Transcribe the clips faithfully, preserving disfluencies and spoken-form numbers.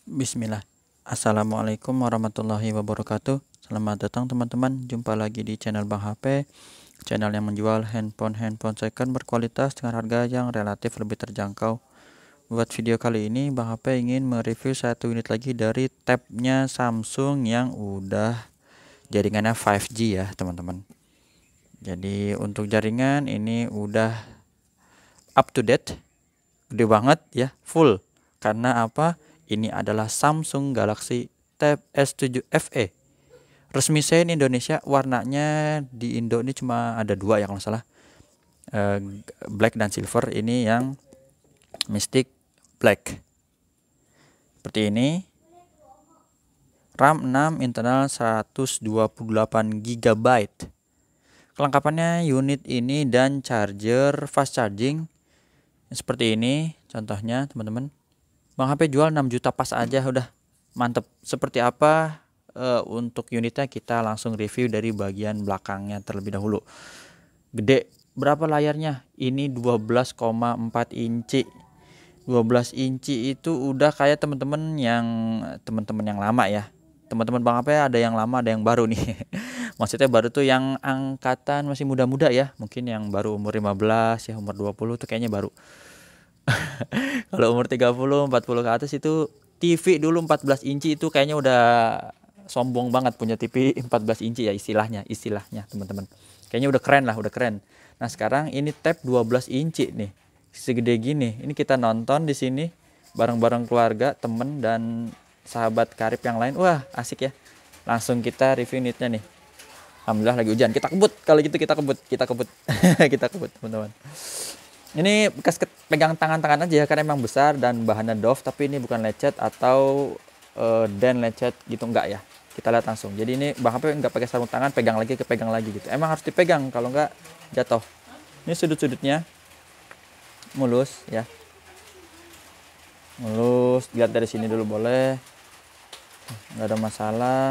Bismillah. Assalamualaikum warahmatullahi wabarakatuh. Selamat datang teman-teman. Jumpa lagi di channel Bang H P, channel yang menjual handphone-handphone second berkualitas dengan harga yang relatif lebih terjangkau. Buat video kali ini Bang H P ingin mereview satu unit lagi dari tabnya Samsung yang udah jaringannya lima G ya teman-teman. Jadi untuk jaringan ini udah up to date, gede banget ya, full. Karena apa? Ini adalah Samsung Galaxy Tab S tujuh F E. Resmi sein Indonesia, warnanya di Indo ini cuma ada dua ya kalau nggak salah. Uh, black dan silver, ini yang Mystic Black. Seperti ini. RAM enam, internal seratus dua puluh delapan giga byte. Kelengkapannya unit ini dan charger fast charging. Seperti ini contohnya teman-teman. Bang H P jual enam juta pas aja, udah mantep. Seperti apa e, untuk unitnya kita langsung review dari bagian belakangnya terlebih dahulu. Gede, berapa layarnya? Ini dua belas koma empat inci. dua belas inci itu udah kayak teman-teman yang teman-teman yang lama ya. Teman-teman Bang H P ada yang lama, ada yang baru nih. Maksudnya baru tuh yang angkatan masih muda-muda ya. Mungkin yang baru umur lima belas ya, umur dua puluh tuh kayaknya baru. Kalau umur tiga puluh empat puluh ke atas itu T V dulu empat belas inci itu kayaknya udah sombong banget punya T V empat belas inci ya, istilahnya istilahnya teman-teman. Kayaknya udah keren lah, udah keren. Nah, sekarang ini tab dua belas inci nih. Segede gini. Ini kita nonton di sini bareng-bareng keluarga, temen dan sahabat karib yang lain. Wah, asik ya. Langsung kita review unitnya nih. Alhamdulillah lagi hujan. Kita kebut. Kalau gitu kita kebut, kita kebut. Kita kebut, teman-teman. Ini bekas pegang tangan-tangan aja ya, karena emang besar dan bahannya doff, tapi ini bukan lecet atau uh, den lecet gitu, enggak ya. Kita lihat langsung. Jadi ini Bang H P enggak pakai sarung tangan, pegang lagi ke pegang lagi gitu. Emang harus dipegang, kalau enggak jatuh. Ini sudut-sudutnya mulus ya. Mulus, lihat dari sini dulu boleh. Enggak ada masalah.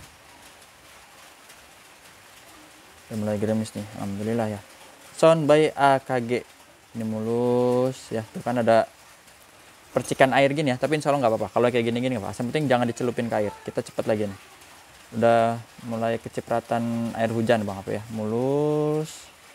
Udah mulai gerimis nih, alhamdulillah ya. Sound by A K G. Ini mulus ya, tuh kan ada percikan air gini ya, tapi insya Allah nggak apa-apa. Kalau kayak gini-gini nggak apa-apa, yang penting jangan dicelupin ke air. Kita cepet lagi nih, udah mulai kecipratan air hujan Bang apa ya, mulus.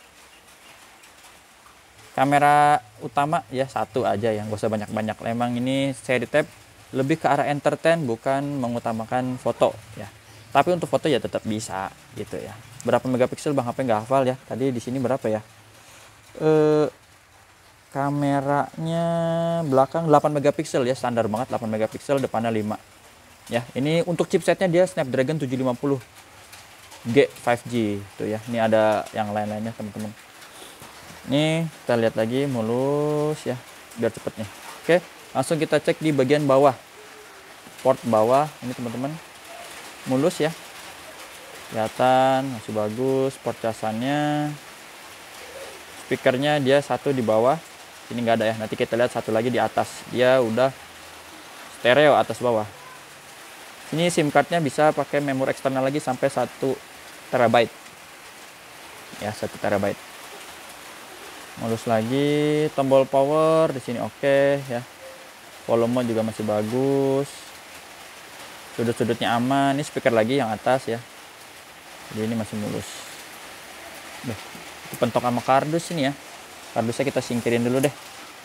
Kamera utama ya satu aja ya, nggak usah banyak-banyak. Emang ini seri tab lebih ke arah entertain, bukan mengutamakan foto ya. Tapi untuk foto ya tetap bisa gitu ya. Berapa megapiksel Bang H P nggak hafal ya, tadi di sini berapa ya, eh kameranya belakang delapan megapiksel ya, standar banget delapan megapiksel, depannya lima ya. Ini untuk chipsetnya dia Snapdragon tujuh lima puluh G lima G tuh ya. Ini ada yang lain-lainnya teman-teman. Nih kita lihat lagi, mulus ya biar cepet nih. Oke, langsung kita cek di bagian bawah, port bawah ini teman-teman, mulus ya, kelihatan masih bagus. Port casannya, speakernya dia satu di bawah, ini nggak ada ya. Nanti kita lihat satu lagi di atas, dia udah stereo atas bawah. Ini SIM cardnya bisa pakai memori eksternal lagi sampai satu terabyte ya, satu terabyte. Mulus lagi. Tombol power di sini oke ya, volume juga masih bagus, sudut-sudutnya aman. Ini speaker lagi yang atas ya, jadi ini masih mulus. Duh, itu pentok sama kardus ini ya. Kardusnya kita singkirin dulu deh.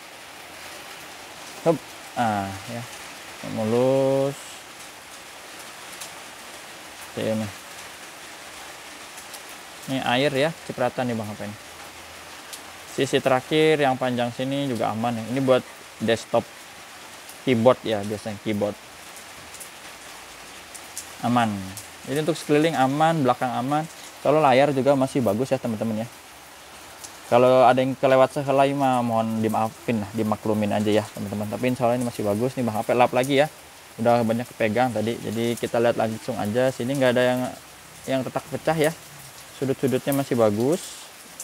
Hup. Ah ya, mulus. Ini ini air ya, cipratan nih Bang H P ini. Sisi terakhir yang panjang sini juga aman ya. Ini buat desktop keyboard ya, biasanya keyboard aman. Jadi untuk sekeliling aman, belakang aman. Kalau layar juga masih bagus ya teman-teman ya. Kalau ada yang kelewat sehelai mah mohon dimaafin lah, dimaklumin aja ya teman-teman. Tapi insya Allah ini masih bagus nih Bang H P. Lap lagi ya, udah banyak kepegang tadi. Jadi kita lihat langsung aja. Sini nggak ada yang yang retak pecah ya. Sudut-sudutnya masih bagus.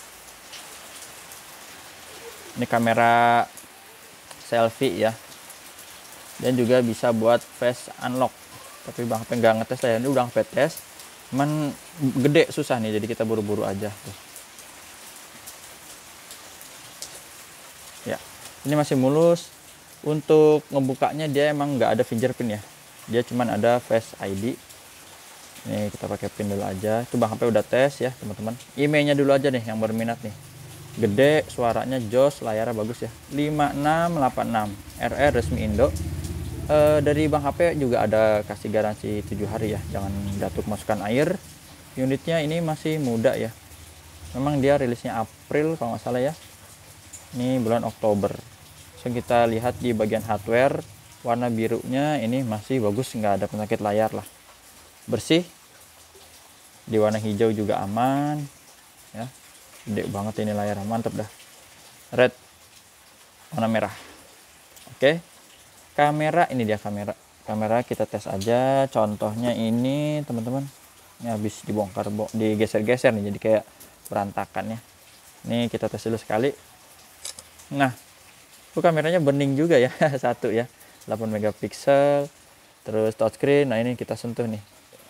Ini kamera selfie ya, dan juga bisa buat face unlock. Tapi Bang H P nggak ngetes lah ya, ini udah H P tes, cuman gede susah nih, jadi kita buru-buru aja tuh. Ya, ini masih mulus. Untuk ngebukanya dia emang nggak ada fingerprint ya, dia cuman ada Face I D. Nih kita pakai pin dulu aja. Itu Bang H P udah tes ya teman-teman. Emailnya dulu aja nih yang berminat nih. Gede, suaranya jos, layarnya bagus ya. lima enam delapan enam R R resmi Indo. E, dari Bang H P juga ada kasih garansi tujuh hari ya. Jangan jatuh masukkan air. Unitnya ini masih muda ya. Memang dia rilisnya April kalau nggak salah ya. Ini bulan Oktober. So kita lihat di bagian hardware, warna birunya ini masih bagus, nggak ada penyakit layar lah, bersih. Di warna hijau juga aman ya, gede banget ini layar, mantep dah. Red, warna merah. Oke, kamera, ini dia kamera. Kamera kita tes aja. Contohnya ini teman-teman, ini habis dibongkar, digeser-geser nih, jadi kayak berantakan ya. Ini kita tes dulu sekali. Nah, itu kameranya bening juga ya. Satu ya, delapan megapiksel, terus touchscreen. Nah ini kita sentuh nih.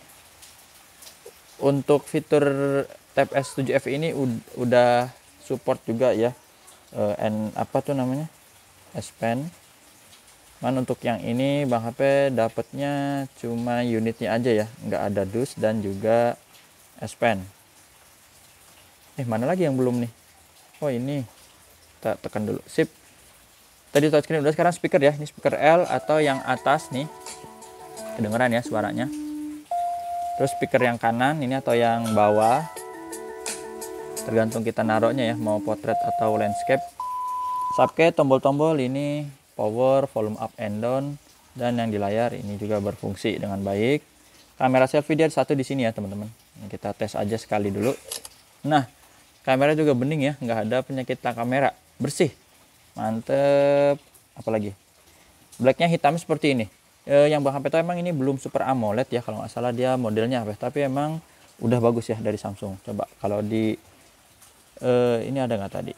Untuk fitur Tab S tujuh F ini udah support juga ya, e, N apa tuh namanya, S Pen. Man untuk yang ini Bang H P dapatnya cuma unitnya aja ya, nggak ada D U S dan juga S Pen. Eh mana lagi yang belum nih? Oh ini, kita tekan dulu, sip. Tadi touchscreen udah, sekarang speaker ya. Ini speaker L atau yang atas nih, kedengeran ya suaranya. Terus speaker yang kanan ini atau yang bawah, tergantung kita naruhnya ya, mau portrait atau landscape. Subke, tombol-tombol ini power, volume up and down, dan yang di layar ini juga berfungsi dengan baik. Kamera selfie dia satu di sini ya teman-teman. Kita tes aja sekali dulu. Nah, kamera juga bening ya, nggak ada penyakit kamera, bersih. Mantep. Apalagi blacknya hitam seperti ini. E, yang Bang H P itu emang ini belum Super AMOLED ya, kalau nggak salah dia modelnya apa, tapi emang udah bagus ya dari Samsung. Coba kalau di e, ini ada nggak tadi?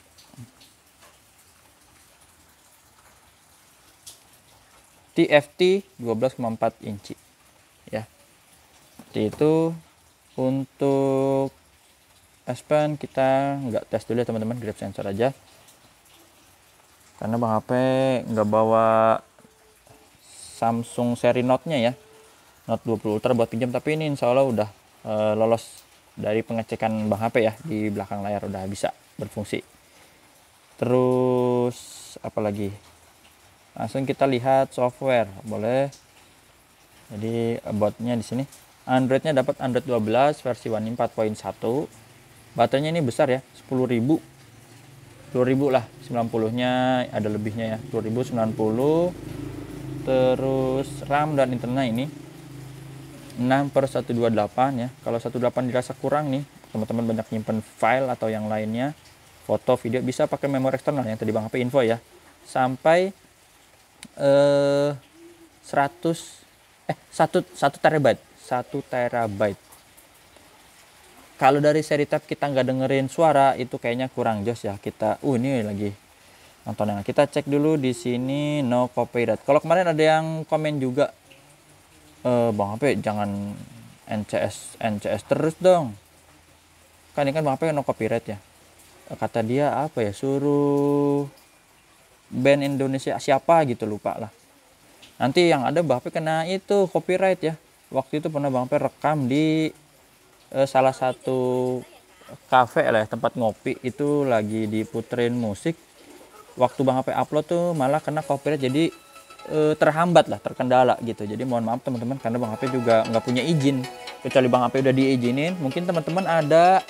T F T dua belas koma empat inci ya. Seperti itu. Untuk S Pen kita nggak tes dulu ya teman-teman, grab sensor aja. Karena Bang H P nggak bawa Samsung seri Note-nya ya, Note dua puluh Ultra buat pinjam, tapi ini insya Allah udah e, lolos dari pengecekan Bang H P ya, di belakang layar udah bisa berfungsi. Terus apalagi, langsung kita lihat software, boleh. Jadi about-nya di sini, Android-nya dapat Android dua belas versi One UI empat titik satu. Baterainya ini besar ya, sepuluh ribu. sepuluh ribu lah, sembilan puluh nya ada lebihnya ya, sepuluh ribu sembilan puluh. Terus RAM dan internal ini enam per seratus dua puluh delapan ya. Kalau seratus dua puluh delapan dirasa kurang nih, teman-teman banyak nyimpen file atau yang lainnya, foto, video, bisa pakai memori eksternal yang tadi Bang H P info ya. Sampai eh seratus eh satu satu terabyte, satu terabyte. Kalau dari seri tab kita nggak dengerin suara, itu kayaknya kurang jos ya. Kita, uh ini lagi nonton yang kita cek dulu di sini, no copyright. Kalau kemarin ada yang komen juga, e, Bang H P jangan N C S N C S terus dong. Kan ini kan Bang H P no copyright ya. Kata dia apa ya, suruh band Indonesia siapa gitu, lupa lah. Nanti yang ada Bang H P kena itu copyright ya. Waktu itu pernah Bang H P rekam di Eh, salah satu kafe lah ya, tempat ngopi, itu lagi diputerin musik. Waktu Bang H P upload tuh malah kena copyright, jadi eh, terhambat lah, terkendala gitu. Jadi mohon maaf teman-teman, karena Bang H P juga nggak punya izin. Kecuali Bang H P udah diizinin, mungkin teman-teman ada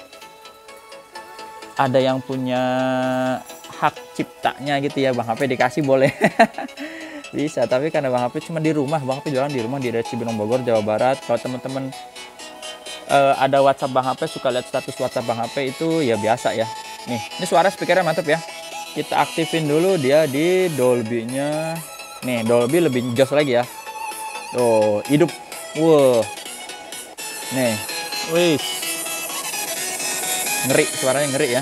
ada yang punya hak ciptanya gitu ya, Bang H P dikasih boleh. Bisa, tapi karena Bang H P cuma di rumah, Bang H P jualan di rumah di daerah Cibinong Bogor, Jawa Barat. Kalau teman-teman Uh, ada WhatsApp Bang H P, suka lihat status WhatsApp Bang H P itu ya biasa ya. Nih, ini suara speakernya mantap ya. Kita aktifin dulu dia di Dolby-nya. Nih, Dolby lebih jos lagi ya. Tuh, hidup. Wow. Nih, wih. Ngeri, suaranya ngeri ya.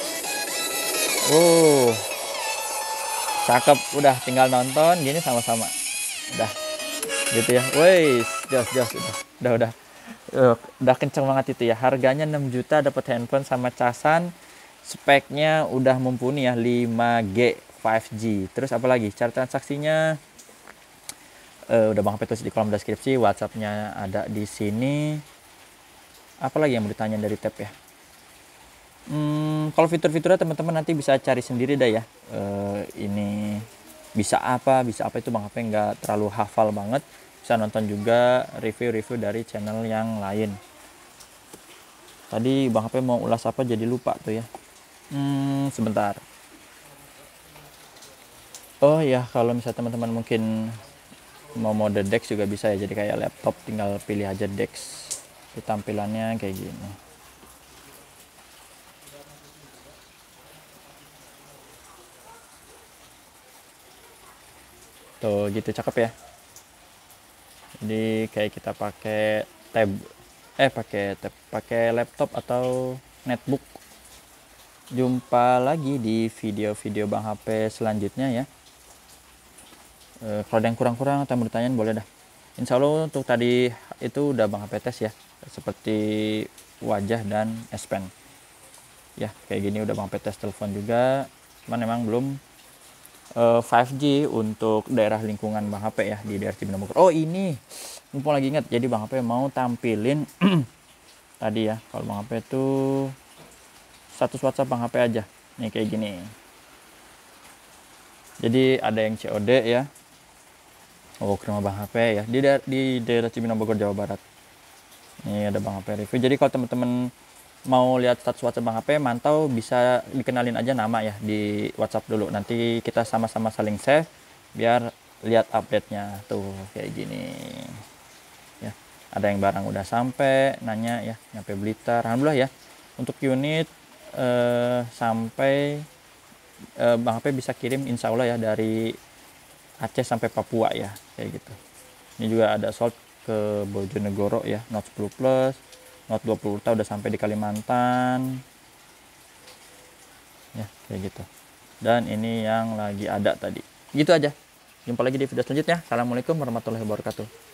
Uh. Cakep, udah tinggal nonton gini sama-sama. Udah. Gitu ya. Wih, jos jos udah. Udah udah. Uh, udah kenceng banget itu ya. Harganya enam juta dapat handphone sama casan. Speknya udah mumpuni ya, lima G lima G. Terus apa lagi? Cara transaksinya uh, udah Bang H P tulis di kolom deskripsi. WhatsAppnya ada di sini. Apalagi yang mau ditanya dari tab ya? Hmm, kalau fitur-fiturnya teman-teman nanti bisa cari sendiri dah ya. Uh, ini bisa apa, bisa apa itu Bang H P nggak terlalu hafal banget. Bisa nonton juga review-review dari channel yang lain. Tadi Bang H P mau ulas apa jadi lupa tuh ya. Hmm, sebentar. Oh ya, kalau misalnya teman-teman mungkin mau mode Dex juga bisa ya. Jadi kayak laptop tinggal pilih aja Dex. Di tampilannya kayak gini. Tuh gitu cakep ya. Jadi kayak kita pakai tab eh pakai tab pakai laptop atau netbook. Jumpa lagi di video-video Bang H P selanjutnya ya. E, kalau ada yang kurang-kurang atau mau ditanyain boleh dah. Insya Allah untuk tadi itu udah Bang H P tes ya, seperti wajah dan S Pen ya, kayak gini udah Bang H P tes telepon juga, cuman memang belum uh, lima G untuk daerah lingkungan Bang H P ya, di daerah Cibinong Bogor. Oh ini mumpung lagi ingat, jadi Bang H P mau tampilin tadi ya, kalau Bang H P itu status WhatsApp Bang H P aja nih kayak gini. Jadi ada yang C O D ya. Oh, ke rumah Bang H P ya, di, da di daerah Cibinong Bogor, Jawa Barat. Ini ada Bang H P review. Jadi kalau teman-teman mau lihat status WhatsApp Bang H P, mantau bisa dikenalin aja nama ya di WhatsApp dulu. Nanti kita sama-sama saling save biar lihat update-nya tuh kayak gini. Ya, ada yang barang udah sampai, nanya ya, nyampe Blitar. Alhamdulillah ya. Untuk unit eh, sampai eh, Bang H P bisa kirim insya Allah ya dari Aceh sampai Papua ya, kayak gitu. Ini juga ada sold ke Bojonegoro ya, Note sepuluh Plus, Note dua puluh Ultra udah sampai di Kalimantan. Ya, kayak gitu. Dan ini yang lagi ada tadi. Gitu aja. Jumpa lagi di video selanjutnya. Assalamualaikum warahmatullahi wabarakatuh.